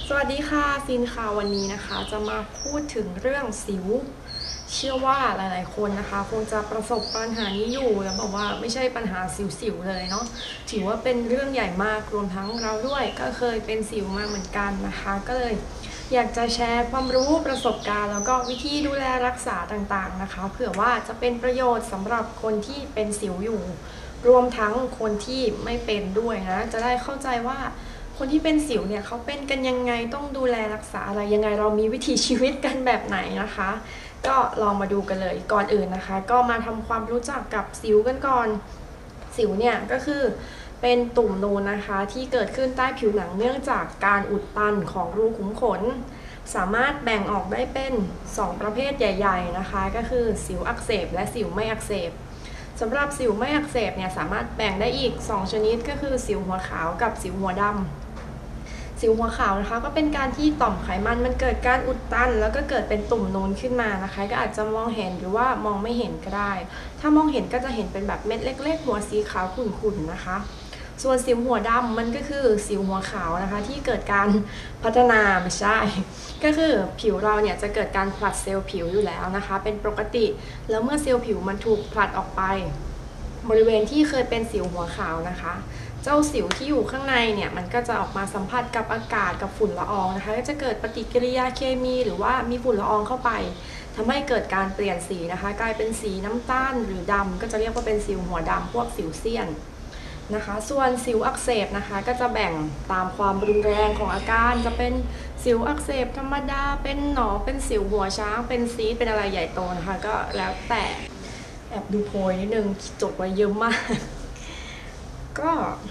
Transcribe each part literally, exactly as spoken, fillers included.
สวัสดีค่ะซินค่ะวันนี้นะคะจะมาพูดถึงเรื่องสิวเชื่อว่าหลายๆคนนะคะคงจะประสบปัญหานี้อยู่แล้วบอกว่าไม่ใช่ปัญหาสิวๆเลยเนาะถือว่าเป็นเรื่องใหญ่มากรวมทั้งเราด้วยก็เคยเป็นสิวมาเหมือนกันนะคะก็เลยอยากจะแชร์ความรู้ประสบการณ์แล้วก็วิธีดูแลรักษาต่างๆนะคะเผื่อว่าจะเป็นประโยชน์สำหรับคนที่เป็นสิวอยู่รวมทั้งคนที่ไม่เป็นด้วยนะจะได้เข้าใจว่าคนที่เป็นสิวเนี่ยเขาเป็นกันยังไงต้องดูแลรักษาอะไรยังไงเรามีวิถีชีวิตกันแบบไหนนะคะก็ลองมาดูกันเลยก่อนอื่นนะคะก็มาทำความรู้จักกับสิวกันก่อนสิวเนี่ยก็คือเป็นตุ่มนูนนะคะที่เกิดขึ้นใต้ผิวหนังเนื่องจากการอุดตันของรูขุมขนสามารถแบ่งออกได้เป็นสองประเภทใหญ่ๆนะคะก็คือสิวอักเสบและสิวไม่อักเสบสำหรับสิวไม่อักเสบเนี่ยสามารถแบ่งได้อีกสองชนิดก็คือสิวหัวขาวกับสิวหัวดำสิวหัวขาวนะคะก็เป็นการที่ต่อมไขมันมันเกิดการอุดตันแล้วก็เกิดเป็นตุ่มนูนขึ้นมานะคะก็อาจจะมองเห็นหรือว่ามองไม่เห็นก็ได้ถ้ามองเห็นก็จะเห็นเป็นแบบเม็ดเล็กๆหัวสีขาวขุ่นๆนะคะส่วนสิวหัวดำมันก็คือสิวหัวขาวนะคะที่เกิดการพัฒนาไม่ใช่ก็คือผิวเราเนี่ยจะเกิดการผลัดเซลล์ผิวอยู่แล้วนะคะเป็นปกติแล้วเมื่อเซลล์ผิวมันถูกผลัดออกไปบริเวณที่เคยเป็นสิวหัวขาวนะคะเจ้าสิวที่อยู่ข้างในเนี่ยมันก็จะออกมาสัมผัสกับอากาศกับฝุ่นละอองนะคะก็จะเกิดปฏิกิริยาเคมีหรือว่ามีฝุ่นละอองเข้าไปทำให้เกิดการเปลี่ยนสีนะคะกลายเป็นสีน้ำตาลหรือดำก็จะเรียกว่าเป็นสิวหัวดำพวกสิวเซียนนะคะส่วนสิวอักเสบนะคะก็จะแบ่งตามความรุนแรงของอาการจะเป็นสิวอักเสบธรรมดาเป็นหนองเป็นสิวหัวช้างเป็นซีสเป็นอะไรใหญ่โตนะคะก็แล้วแต่แอบดูโพยนิดนึงจดไว้เยอะมากก็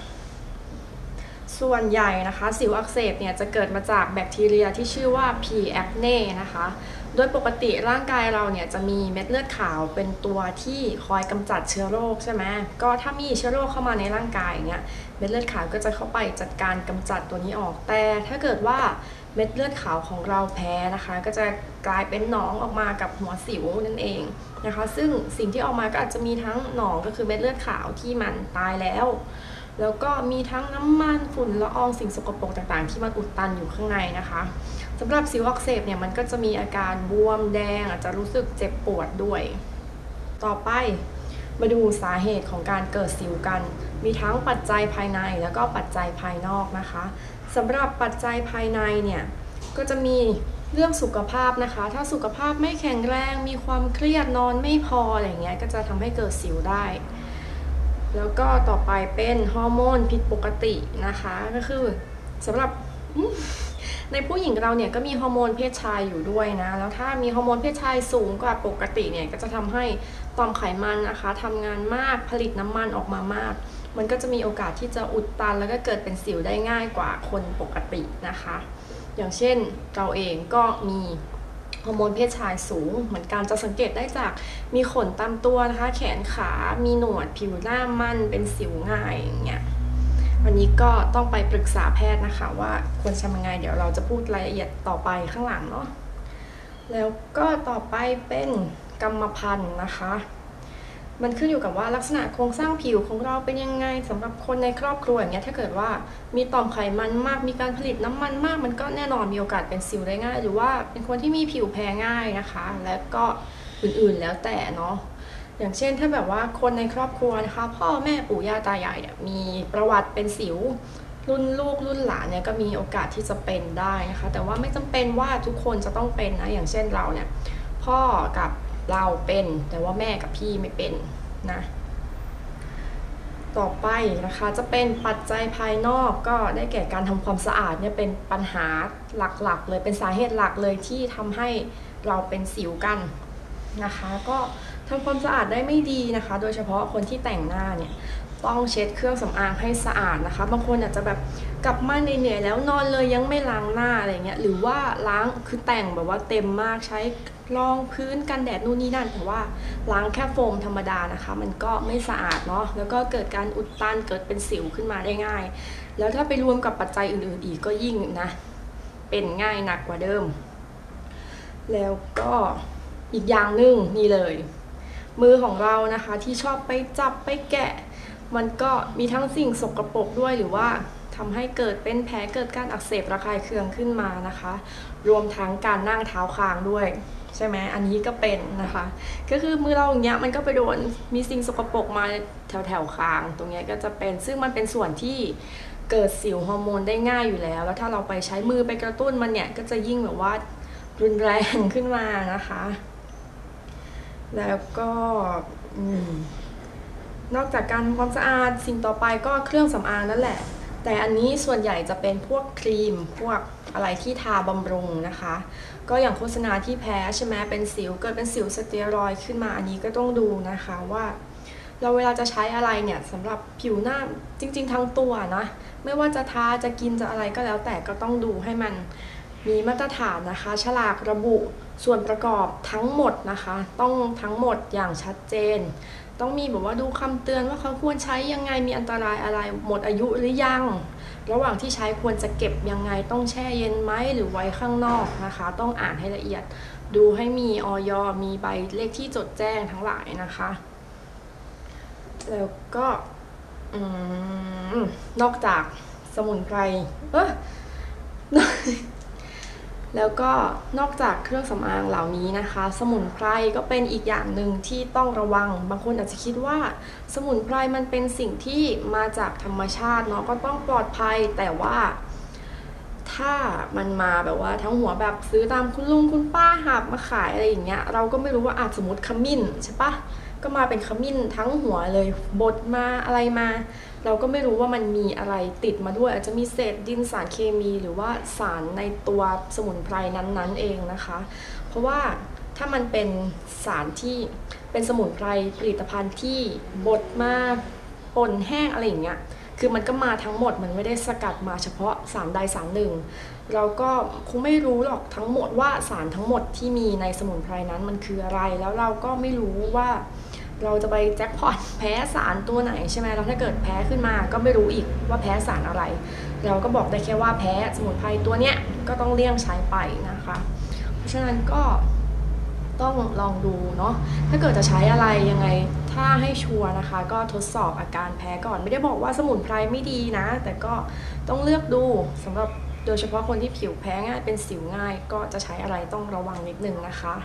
ส่วนใหญ่นะคะสิวอักเสบเนี่ยจะเกิดมาจากแบคทีเรียที่ชื่อว่า P. acne นะคะโดยปกติร่างกายเราเนี่ยจะมีเม็ดเลือดขาวเป็นตัวที่คอยกำจัดเชื้อโรคใช่ไหมก็ถ้ามีเชื้อโรคเข้ามาในร่างกายเนี่ยเม็ดเลือดขาวก็จะเข้าไปจัดการกำจัดตัวนี้ออกแต่ถ้าเกิดว่าเม็ดเลือดขาวของเราแพ้นะคะก็จะกลายเป็นหนองออกมากับหัวสิวนั่นเองนะคะซึ่งสิ่งที่ออกมาก็อาจจะมีทั้งหนองก็คือเม็ดเลือดขาวที่มันตายแล้วแล้วก็มีทั้งน้ำมันฝุ่นละอองสิ่งสกปรกต่างๆที่มันอุดตันอยู่ข้างในนะคะสำหรับสิวอักเสบเนี่ยมันก็จะมีอาการบวมแดงอาจจะรู้สึกเจ็บปวดด้วยต่อไปมาดูสาเหตุของการเกิดสิวกันมีทั้งปัจจัยภายในแล้วก็ปัจจัยภายนอกนะคะสำหรับปัจจัยภายในเนี่ยก็จะมีเรื่องสุขภาพนะคะถ้าสุขภาพไม่แข็งแรงมีความเครียดนอนไม่พออะไรเงี้ยก็จะทำให้เกิดสิวได้แล้วก็ต่อไปเป็นฮอร์โมนผิดปกตินะคะก็คือสำหรับในผู้หญิงเราเนี่ยก็มีฮอร์โมนเพศชายอยู่ด้วยนะแล้วถ้ามีฮอร์โมนเพศชายสูงกว่าปกติเนี่ยก็จะทำให้ต่อมไขมันนะคะทำงานมากผลิตน้ำมันออกมามากมันก็จะมีโอกาสที่จะอุดตันแล้วก็เกิดเป็นสิวได้ง่ายกว่าคนปกตินะคะอย่างเช่นเราเองก็มีฮอร์โมนเพศชายสูงเหมือนกันจะสังเกตได้จากมีขนตามตัวนะคะแขนขามีหนวดผิวหน้ามันเป็นสิวง่ายอย่างเงี้ยวันนี้ก็ต้องไปปรึกษาแพทย์นะคะว่าควรทำยังไงเดี๋ยวเราจะพูดรายละเอียดต่อไปข้างหลังเนาะแล้วก็ต่อไปเป็นกรรมพันธุ์นะคะมันขึ้นอยู่กับว่าลักษณะโครงสร้างผิวของเราเป็นยังไงสำหรับคนในครอบครัวอย่างเงี้ยถ้าเกิดว่ามีต่อมไขมันมากมีการผลิตน้ำมันมากมันก็แน่นอนมีโอกาสเป็นสิวได้ง่ายหรือว่าเป็นคนที่มีผิวแพ้ง่ายนะคะและก็อื่นๆแล้วแต่เนาะอย่างเช่นถ้าแบบว่าคนในครอบครัวนะคะพ่อแม่ปู่ย่าตายายเนี่ยมีประวัติเป็นสิวรุ่นลูกรุ่นหลานเนี่ยก็มีโอกาสที่จะเป็นได้นะคะแต่ว่าไม่จำเป็นว่าทุกคนจะต้องเป็นนะอย่างเช่นเราเนี่ยพ่อกับเราเป็นแต่ว่าแม่กับพี่ไม่เป็นนะต่อไปนะคะจะเป็นปัจจัยภายนอกก็ได้แก่การทำความสะอาดเนี่ยเป็นปัญหาหลักๆเลยเป็นสาเหตุหลักเลยที่ทำให้เราเป็นสิวกันนะคะก็ทำความสะอาดได้ไม่ดีนะคะโดยเฉพาะคนที่แต่งหน้าเนี่ยต้องเช็ดเครื่องสำอางให้สะอาดนะคะบางคนอาจจะแบบกลับมาเหนื่อยๆแล้วนอนเลยยังไม่ล้างหน้าอะไรเงี้ยหรือว่าล้างคือแต่งแบบว่าเต็มมากใช้รองพื้นกันแดดนู่นนี่นั่นแต่ว่าล้างแค่โฟมธรรมดานะคะมันก็ไม่สะอาดเนาะแล้วก็เกิดการอุดตันเกิดเป็นสิวขึ้นมาได้ง่ายแล้วถ้าไปรวมกับปัจจัยอื่นๆอีกก็ยิ่งนะเป็นง่ายหนักกว่าเดิมแล้วก็อีกอย่างหนึ่งนี่เลยมือของเรานะคะที่ชอบไปจับไปแกะมันก็มีทั้งสิ่งสกปรกด้วยหรือว่าทำให้เกิดเป็นแผลเกิดการอักเสบระคายเคืองขึ้นมานะคะรวมทั้งการนั่งเท้าคางด้วยใช่ไหมอันนี้ก็เป็นนะคะก็คือมือเราอย่างเงี้ยมันก็ไปโดนมีสิ่งสกปรกมาแถวแถวคางตรงเนี้ยก็จะเป็นซึ่งมันเป็นส่วนที่เกิดสิวฮอร์โมนได้ง่ายอยู่แล้วแล้วถ้าเราไปใช้มือไปกระตุ้นมันเนี่ยก็จะยิ่งแบบว่ารุนแรงขึ้นมานะคะแล้วก็นอกจากการทำความสะอาดสิ่งต่อไปก็เครื่องสำอางนั่นแหละแต่อันนี้ส่วนใหญ่จะเป็นพวกครีมพวกอะไรที่ทาบำรุงนะคะก็อย่างโฆษณาที่แพ้ใช่ไหมเป็นสิวเกิดเป็นสิวสเตียรอยด์ขึ้นมาอันนี้ก็ต้องดูนะคะว่าเราเวลาจะใช้อะไรเนี่ยสำหรับผิวหน้าจริงๆทั้งตัวนะไม่ว่าจะทาจะกินจะอะไรก็แล้วแต่ก็ต้องดูให้มันมีมาตรฐานนะคะฉลากระบุส่วนประกอบทั้งหมดนะคะต้องทั้งหมดอย่างชัดเจนต้องมีแบบว่าดูคำเตือนว่าเขาควรใช้ยังไงมีอันตรายอะไรหมดอายุหรือยังระหว่างที่ใช้ควรจะเก็บยังไงต้องแช่เย็นไหมหรือไว้ข้างนอกนะคะต้องอ่านให้ละเอียดดูให้มีอย.มีใบเลขที่จดแจ้งทั้งหลายนะคะแล้วก็นอกจากสมุนไพรเออแล้วก็นอกจากเครื่องสำอางเหล่านี้นะคะสมุนไพรก็เป็นอีกอย่างหนึ่งที่ต้องระวังบางคนอาจจะคิดว่าสมุนไพรมันเป็นสิ่งที่มาจากธรรมชาติเนาะก็ต้องปลอดภัยแต่ว่าถ้ามันมาแบบว่าทั้งหัวแบบซื้อตามคุณลุงคุณป้าหาบมาขายอะไรอย่างเงี้ยเราก็ไม่รู้ว่าอาจสมมติขมิ้นใช่ปะก็มาเป็นขมิ้นทั้งหัวเลยบดมาอะไรมาเราก็ไม่รู้ว่ามันมีอะไรติดมาด้วยอาจจะมีเศษดินสารเคมีหรือว่าสารในตัวสมุนไพรนั้นๆเองนะคะเพราะว่าถ้ามันเป็นสารที่เป็นสมุนไพรผลิตภัณฑ์ที่บดมาป่นแห้งอะไรอย่างเงี้ยคือมันก็มาทั้งหมดมันไม่ได้สกัดมาเฉพาะสารใดสารหนึ่งเราก็คงไม่รู้หรอกทั้งหมดว่าสารทั้งหมดที่มีในสมุนไพรนั้นมันคืออะไรแล้วเราก็ไม่รู้ว่าเราจะไปแจ็คพอตแพ้สารตัวไหนใช่ไหมแล้วถ้าเกิดแพ้ขึ้นมาก็ไม่รู้อีกว่าแพ้สารอะไรเราก็บอกได้แค่ว่าแพ้สมุนไพรตัวเนี้ยก็ต้องเลี่ยงใช้ไปนะคะเพราะฉะนั้นก็ต้องลองดูเนาะถ้าเกิดจะใช้อะไรยังไงถ้าให้ชัวร์นะคะก็ทดสอบอาการแพ้ก่อนไม่ได้บอกว่าสมุนไพรไม่ดีนะแต่ก็ต้องเลือกดูสำหรับโดยเฉพาะคนที่ผิวแพ้ง่ายเป็นสิวง่ายก็จะใช้อะไรต้องระวังนิดนึงนะคะ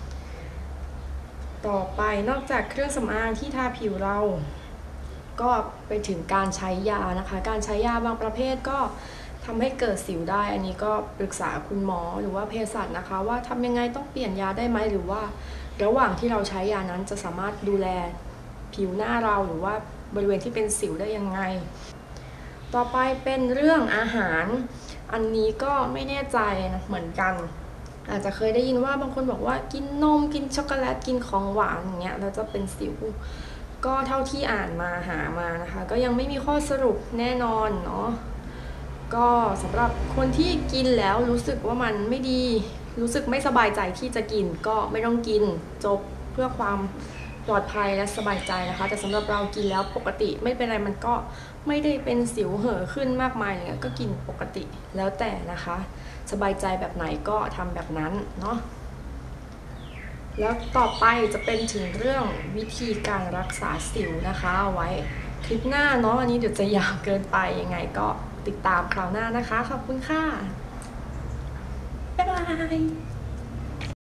ต่อไปนอกจากเครื่องสำอางที่ทาผิวเราก็ไปถึงการใช้ยานะคะการใช้ยาบางประเภทก็ทำให้เกิดสิวได้อันนี้ก็ปรึกษาคุณหมอหรือว่าเภสัชนะคะว่าทำยังไงต้องเปลี่ยนยาได้ไหมหรือว่าระหว่างที่เราใช้ยานั้นจะสามารถดูแลผิวหน้าเราหรือว่าบริเวณที่เป็นสิวได้ยังไงต่อไปเป็นเรื่องอาหารอันนี้ก็ไม่แน่ใจนะเหมือนกันอาจจะเคยได้ยินว่าบางคนบอกว่ากินนมกินช็อกโกแลตกินของหวานอย่างเงี้ยแล้วจะเป็นสิวก็เท่าที่อ่านมาหามานะคะก็ยังไม่มีข้อสรุปแน่นอนเนาะก็สำหรับคนที่กินแล้วรู้สึกว่ามันไม่ดีรู้สึกไม่สบายใจที่จะกินก็ไม่ต้องกินจบเพื่อความปลอดภัยและสบายใจนะคะแต่สำหรับเรากินแล้วปกติไม่เป็นไรมันก็ไม่ได้เป็นสิวเห่อขึ้นมากมายอะไรเงี้ยก็กินปกติแล้วแต่นะคะสบายใจแบบไหนก็ทำแบบนั้นเนาะแล้วต่อไปจะเป็นถึงเรื่องวิธีการรักษาสิวนะคะเอาไว้คลิปหน้าเนาะอันนี้เดี๋ยวจะยาวเกินไปยังไงก็ติดตามคราวหน้านะคะขอบคุณค่ะบ๊ายบาย